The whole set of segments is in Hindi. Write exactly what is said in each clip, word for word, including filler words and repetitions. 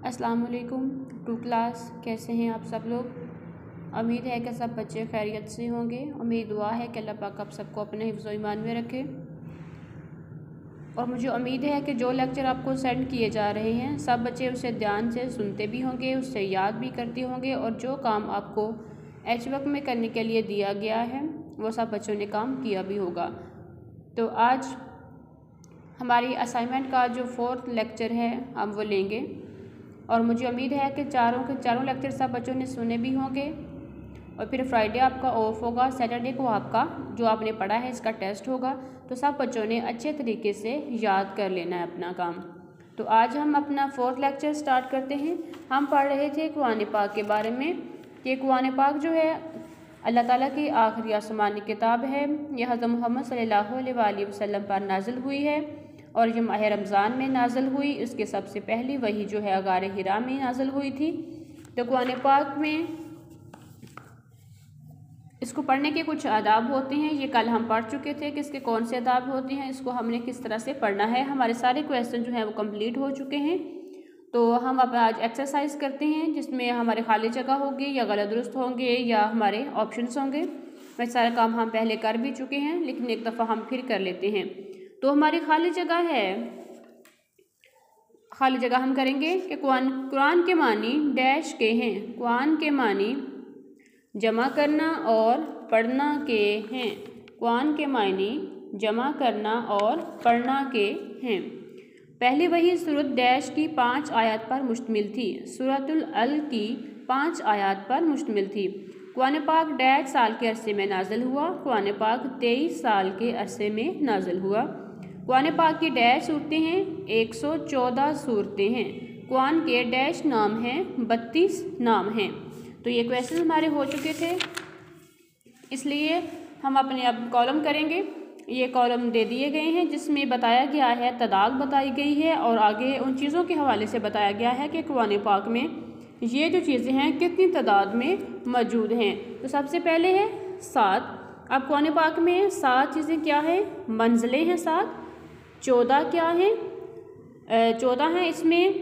अस्सलाम वालेकुम टू क्लास, कैसे हैं आप सब लोग। उम्मीद है कि सब बच्चे खैरियत से होंगे। उम्मीद दुआ है कि अल्लाह पाक आप सबको अपने हिफ्ज़ व ईमान में रखे। और मुझे उम्मीद है कि जो लेक्चर आपको सेंड किए जा रहे हैं सब बच्चे उसे ध्यान से सुनते भी होंगे, उससे याद भी करते होंगे, और जो काम आपको एच वर्क में करने के लिए दिया गया है वो सब बच्चों ने काम किया भी होगा। तो आज हमारी असाइनमेंट का जो फोर्थ लेक्चर है हम वो लेंगे, और मुझे उम्मीद है कि चारों के चारों लेक्चर सब बच्चों ने सुने भी होंगे। और फिर फ्राइडे आपका ऑफ होगा, सैटरडे को आपका जो आपने पढ़ा है इसका टेस्ट होगा। तो सब बच्चों ने अच्छे तरीके से याद कर लेना है अपना काम। तो आज हम अपना फोर्थ लेक्चर स्टार्ट करते हैं। हम पढ़ रहे थे कुरान पाक के बारे में कि कुरान पाक जो है अल्लाह ताला की आखिरी आसमानी किताब है। यह हज़रत मोहम्मद सल्लल्लाहु अलैहि वसल्लम पर नाजिल हुई है और ये माह रमज़ान में नाजिल हुई। इसके सबसे पहली वही जो है गार हिरा में नाजिल हुई थी। तो कुरान पाक में इसको पढ़ने के कुछ आदाब होते हैं, ये कल हम पढ़ चुके थे कि इसके कौन से आदाब होते हैं, इसको हमने किस तरह से पढ़ना है। हमारे सारे क्वेश्चन जो हैं वो कंप्लीट हो चुके हैं। तो हम अब आज एक्सरसाइज करते हैं जिसमें हमारे खाली जगह होगी या गलत दुरुस्त होंगे या हमारे ऑप्शंस होंगे। वैसे सारा काम हम पहले कर भी चुके हैं, लेकिन एक दफ़ा हम फिर कर लेते हैं। तो हमारी खाली जगह है, खाली जगह हम करेंगे कि कुरान कुरान के मानी डैश के हैं। कुरान के मानी जमा करना और पढ़ना के हैं। कुरान के मानी जमा करना और पढ़ना के हैं। पहली वही सूरत डैश की पाँच आयत पर मुश्तमिल थी। सूरतुल अल की पाँच आयत पर मुश्तमिल थी। कुरान पाक डैश साल के अरसे में नाजिल हुआ। कुरान पाक तेईस साल के अरसे में नाजिल हुआ। कुरान पाक की डैश सूरतें हैं, एक सौ चौदह सूरतें हैं। कुरान के डैश नाम हैं, बत्तीस नाम हैं। तो ये क्वेश्चन हमारे हो चुके थे, इसलिए हम अपने अब कॉलम करेंगे। ये कॉलम दे दिए गए हैं जिसमें बताया गया है, तादाद बताई गई है और आगे उन चीज़ों के हवाले से बताया गया है कि कुरान पाक में ये जो चीज़ें हैं कितनी तादाद में मौजूद हैं। तो सबसे पहले है सात। अब कुरान पाक में सात चीज़ें क्या हैं, मंजिलें हैं सात। चौदह क्या हैं, चौदह हैं इसमें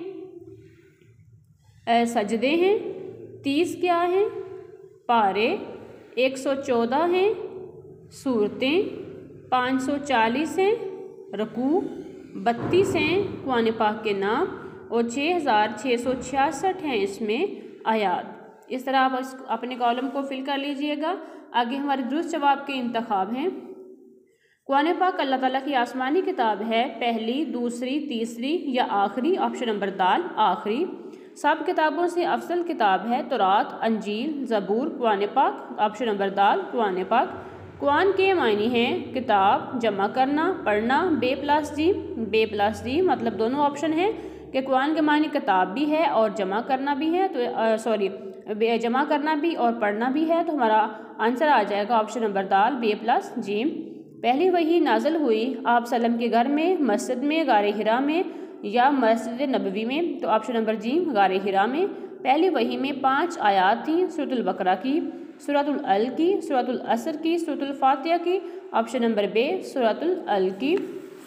सजदे हैं। तीस क्या हैं, पारे। एक सौ चौदह हैं सूरतें। पाँच सौ चालीस हैं रकू। बत्तीस हैं कुरान पाक के नाम और छः हज़ार छः सौ छियासठ हैं इसमें आयात। इस तरह आप अपने कॉलम को फिल कर लीजिएगा। आगे हमारे दुरुस्त जवाब के इंतखाब हैं। कुरान पाक अल्लाह ताला की आसमानी किताब है, पहली, दूसरी, तीसरी या आखिरी। ऑप्शन नंबर दाल आखिरी। सब किताबों से अफजल किताब है तौरात, अंजील, ज़बूर, कुरान पाक। ऑप्शन नंबर दाल कुरान पाक। कुरान के मायने हैं किताब, जमा करना, पढ़ना। बे प्लस जी, बे प्लस जी मतलब दोनों ऑप्शन हैं कि कुरान के मायने किताब भी है और जमा करना भी है। तो सॉरी जमा करना भी और पढ़ना भी है। तो हमारा आंसर आ जाएगा ऑप्शन नंबर दाल बे प्लस जी। पहली वही नाजिल हुई आप सल्लम के घर में, मस्जिद में, गारे हिरा में या मस्जिद नबवी में। तो ऑप्शन नंबर जी गारे हिरा में। पहली वही में पांच आयात थी, सूरतुल बकरा की, सूरतुल अल की, सूरतुल असर की, सूरतुल फातिहा की। ऑप्शन नंबर बे सूरतुल अल की।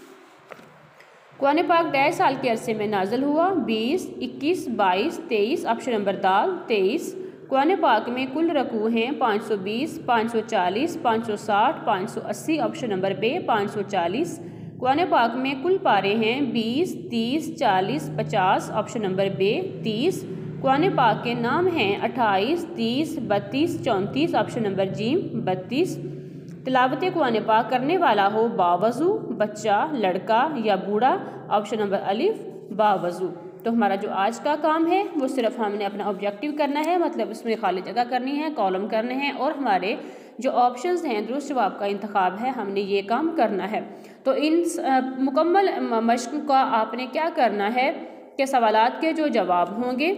कुरान पाक डैश साल के अरसे में नाजिल हुआ, बीस, इक्कीस, बाईस, तेईस। ऑप्शन नंबर दाल तेईस। कुरान पाक में कुल रकू हैं पाँच सौ बीस, पाँच सौ चालीस, पाँच सौ साठ, पाँच सौ अस्सी। ऑप्शन नंबर बे पाँच सौ चालीस। कुरान पाक में कुल पारे हैं बीस, तीस, चालीस, पचास। ऑप्शन नंबर बे तीस। कुरान पाक के नाम हैं अट्ठाईस, तीस, बत्तीस, चौंतीस। ऑप्शन नंबर जी बत्तीस। तिलावत कुरान पाक करने वाला हो बावजू, बच्चा, लड़का या बूढ़ा। ऑप्शन नंबर अलिफ बावजू। तो हमारा जो आज का काम है वो सिर्फ हमने अपना ऑब्जेक्टिव करना है, मतलब उसमें खाली जगह करनी है, कॉलम करने हैं और हमारे जो ऑप्शंस हैं दुरुस्त जवाब का इंतखाब है, हमने ये काम करना है। तो इन मुकम्मल मश्क का आपने क्या करना है कि सवालात के जो जवाब होंगे,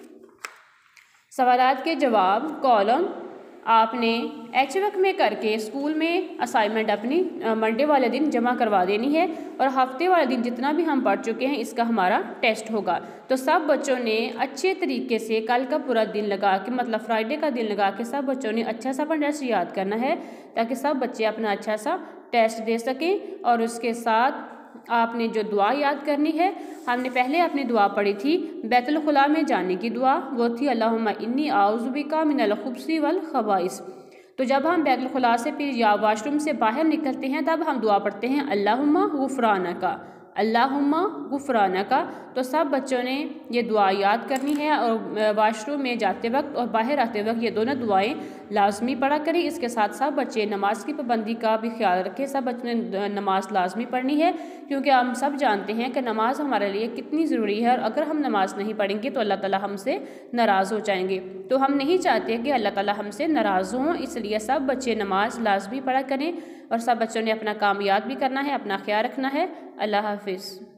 सवालात के जवाब कॉलम आपने एच वर्क में करके स्कूल में असाइनमेंट अपनी मंडे वाले दिन जमा करवा देनी है। और हफ्ते वाले दिन जितना भी हम पढ़ चुके हैं इसका हमारा टेस्ट होगा। तो सब बच्चों ने अच्छे तरीके से कल का पूरा दिन लगा के, मतलब फ्राइडे का दिन लगा के सब बच्चों ने अच्छा सा अपना टेस्ट याद करना है ताकि सब बच्चे अपना अच्छा सा टेस्ट दे सकें। और उसके साथ आपने जो दुआ याद करनी है, हमने पहले अपनी दुआ पढ़ी थी बैतुल खुला में जाने की दुआ, वो थी अल्लाहुम्मा इन्नी आऊज़ु बिका मिनल खुब्सी वल खबाइस। तो जब हम बैतुल खुला से फिर या वाशरूम से बाहर निकलते हैं तब हम दुआ पढ़ते हैं अल्लाहुम्मा गुफ़रानका, अल्लाहुम्मा गुफ़रानका। तो सब बच्चों ने ये दुआ याद करनी है और वाशरूम में जाते वक्त और बाहर आते वक्त ये दोनों दुआएं लाजमी पढ़ा करें। इसके साथ साथ बच्चे नमाज की पाबंदी का भी ख्याल रखें। सब बच्चों ने नमाज लाजमी पढ़नी है, क्योंकि हम सब जानते हैं कि नमाज हमारे लिए कितनी ज़रूरी है, और अगर हम नमाज नहीं पढ़ेंगे तो अल्लाह ताला हमसे नाराज़ हो जाएंगे। तो हम नहीं चाहते कि अल्लाह ताला हमसे नाराज़ हों, इसलिए सब बच्चे नमाज लाजमी पढ़ा करें और सब बच्चों ने अपना काम याद भी करना है, अपना ख्याल रखना है। अल्लाह हाफिज़।